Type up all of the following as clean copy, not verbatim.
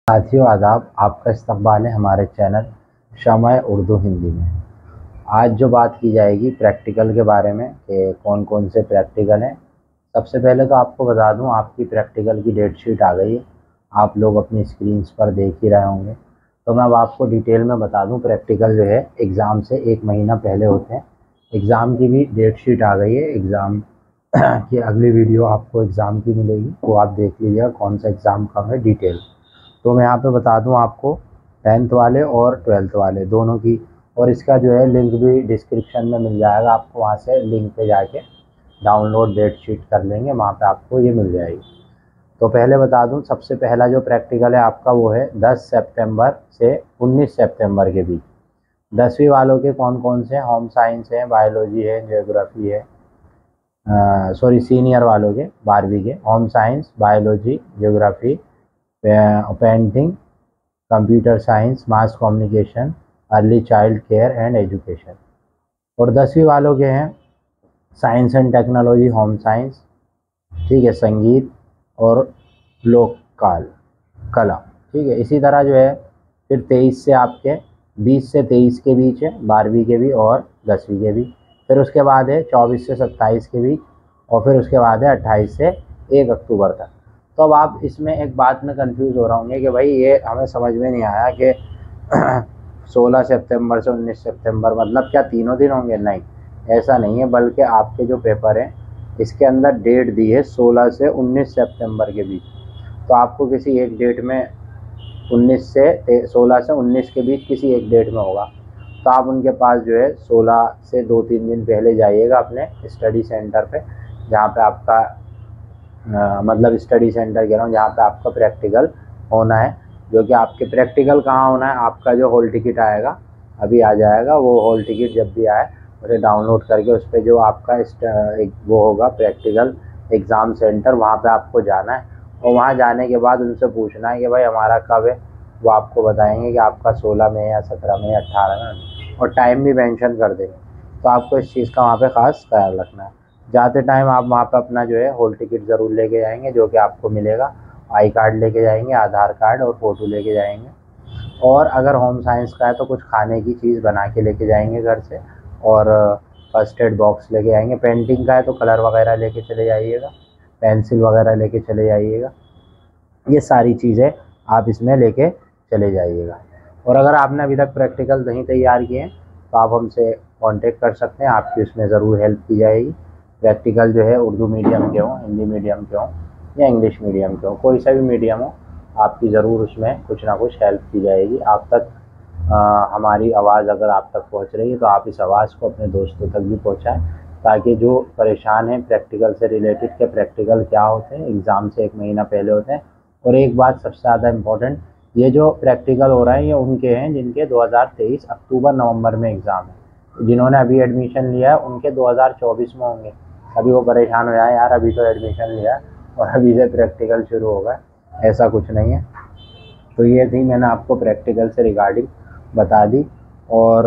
साथियों आदाब, आपका इस्तकबाल है हमारे चैनल शमअ उर्दू हिंदी में। आज जो बात की जाएगी प्रैक्टिकल के बारे में कि कौन कौन से प्रैक्टिकल हैं। सबसे पहले तो आपको बता दूं, आपकी प्रैक्टिकल की डेट शीट आ गई है। आप लोग अपनी स्क्रीन्स पर देख ही रहे होंगे। तो मैं अब आपको डिटेल में बता दूं, प्रैक्टिकल जो है एग्ज़ाम से 1 महीना पहले होते हैं। एग्ज़ाम की भी डेट शीट आ गई है। एग्ज़ाम की अगली वीडियो आपको एग्ज़ाम की मिलेगी, वो आप देख लीजिएगा कौन सा एग्ज़ाम कब है डिटेल। तो मैं यहाँ पे बता दूँ आपको 10th वाले और 12th वाले दोनों की, और इसका जो है लिंक भी डिस्क्रिप्शन में मिल जाएगा। आपको वहाँ से लिंक पे जाके डाउनलोड डेट शीट कर लेंगे, वहाँ पे आपको ये मिल जाएगी। तो पहले बता दूँ, सबसे पहला जो प्रैक्टिकल है आपका वो है 10 सितंबर से 19 सितंबर के बीच। 10वीं वालों के कौन कौन से हैं? होम साइंस है, बायोलॉजी है, ज्योग्राफी है। सॉरी, सीनियर वालों के 12वीं के home science, biology, geography, painting, computer science, mass communication, early child care and education. और 10वीं वालों के हैं science and technology, home science, ठीक है, संगीत और लोक कला, ठीक है। इसी तरह जो है फिर 23 से आपके 20 से 23 के बीच है 12वीं के भी और 10वीं के भी। फिर उसके बाद है 24 से 27 के बीच, और फिर उसके बाद है 28 से 1 अक्टूबर तक। तो अब आप इसमें एक बात में कंफ्यूज हो रहे होंगे कि भाई ये हमें समझ में नहीं आया कि 16 सितंबर से 19 सितंबर मतलब क्या तीनों दिन होंगे? नहीं, ऐसा नहीं है, बल्कि आपके जो पेपर हैं इसके अंदर डेट दी है 16 से 19 सितंबर के बीच। तो आपको किसी एक डेट में 16 से 19 के बीच किसी एक डेट में होगा। तो आप उनके पास जो है 16 से 2-3 दिन पहले जाइएगा अपने स्टडी सेंटर पे, जहाँ पे आपका मतलब स्टडी सेंटर कह रहा हूँ, जहाँ पे आपका प्रैक्टिकल होना है। जो कि आपके प्रैक्टिकल कहाँ होना है, आपका जो हॉल टिकट आएगा अभी आ जाएगा, वो हॉल टिकट जब भी आए उसे डाउनलोड करके उस पर जो आपका एक वो होगा प्रैक्टिकल एग्ज़ाम सेंटर, वहाँ पे आपको जाना है। और वहाँ जाने के बाद उनसे पूछना है कि भाई हमारा कब है। वो आपको बताएंगे कि आपका 16 में या 17 में या 18 में, और टाइम भी मेंशन कर देंगे। तो आपको इस चीज़ का वहाँ पे ख़ास ख्याल रखना है। जाते टाइम आप वहाँ पे अपना जो है हॉल टिकट ज़रूर लेके जाएंगे, जो कि आपको मिलेगा। आई कार्ड लेके जाएंगे, आधार कार्ड और फ़ोटो लेके जाएंगे। और अगर होम साइंस का है तो कुछ खाने की चीज़ बना के लेके जाएंगे घर से, और फर्स्ट एड बॉक्स लेके आएंगे। पेंटिंग का है तो कलर वगैरह लेके चले जाइएगा, पेंसिल वगैरह लेके चले जाइएगा। ये सारी चीज़ें आप इसमें लेके चले जाइएगा। और अगर आपने अभी तक प्रैक्टिकल नहीं तैयार किए हैं तो आप हमसे कांटेक्ट कर सकते हैं, आपकी उसमें ज़रूर हेल्प की जाएगी। प्रैक्टिकल जो है उर्दू मीडियम के हों, हिंदी मीडियम के हों या इंग्लिश मीडियम के हों, कोई सा भी मीडियम हो, आपकी ज़रूर उसमें कुछ ना कुछ हेल्प की जाएगी। आप तक हमारी आवाज़ अगर आप तक पहुंच रही है तो आप इस आवाज़ को अपने दोस्तों तक भी पहुंचाएं, ताकि जो परेशान हैं प्रैक्टिकल से रिलेटेड के प्रैक्टिकल क्या होते हैं, एग्ज़ाम से 1 महीना पहले होते हैं। और एक बात सबसे ज़्यादा इम्पोर्टेंट, ये जो प्रैक्टिकल हो रहा है ये उनके हैं जिनके 2023 अक्टूबर नवंबर में एग्ज़ाम है। जिन्होंने अभी एडमिशन लिया है उनके 2024 में होंगे। अभी वो परेशान हो जाए, यार अभी तो एडमिशन लिया है और अभी से प्रैक्टिकल शुरू होगा, ऐसा कुछ नहीं है। तो ये थी, मैंने आपको प्रैक्टिकल से रिगार्डिंग बता दी। और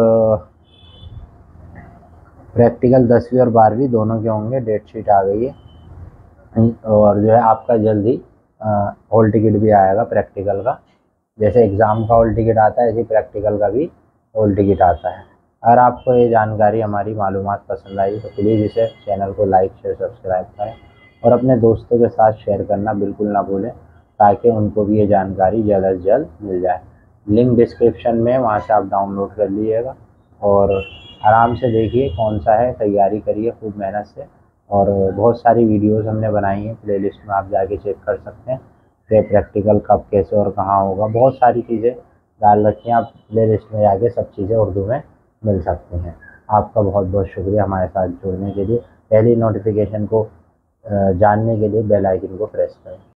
प्रैक्टिकल 10वीं और 12वीं दोनों के होंगे, डेट शीट आ गई है। और जो है आपका जल्दी हॉल टिकट भी आएगा प्रैक्टिकल का। जैसे एग्ज़ाम का हॉल टिकट आता है ऐसे प्रैक्टिकल का भी हॉल टिकट आता है। अगर आपको ये जानकारी, हमारी मालूमात पसंद आई तो प्लीज़ इसे चैनल को लाइक शेयर सब्सक्राइब करें, और अपने दोस्तों के साथ शेयर करना बिल्कुल ना भूलें, ताकि उनको भी ये जानकारी जल्द से जल्द मिल जाए। लिंक डिस्क्रिप्शन में, वहाँ से आप डाउनलोड कर लीजिएगा और आराम से देखिए कौन सा है, तैयारी करिए खूब मेहनत से। और बहुत सारी वीडियोस हमने बनाई हैं, प्लेलिस्ट में आप जाके चेक कर सकते हैं कि प्रैक्टिकल कब कैसे और कहाँ होगा। बहुत सारी चीज़ें डाल रखी हैं, आप प्लेलिस्ट में जाके सब चीज़ें उर्दू में मिल सकती हैं। आपका बहुत बहुत शुक्रिया हमारे साथ जुड़ने के लिए। पहली नोटिफिकेशन को जानने के लिए बेल आइकन को प्रेस करें।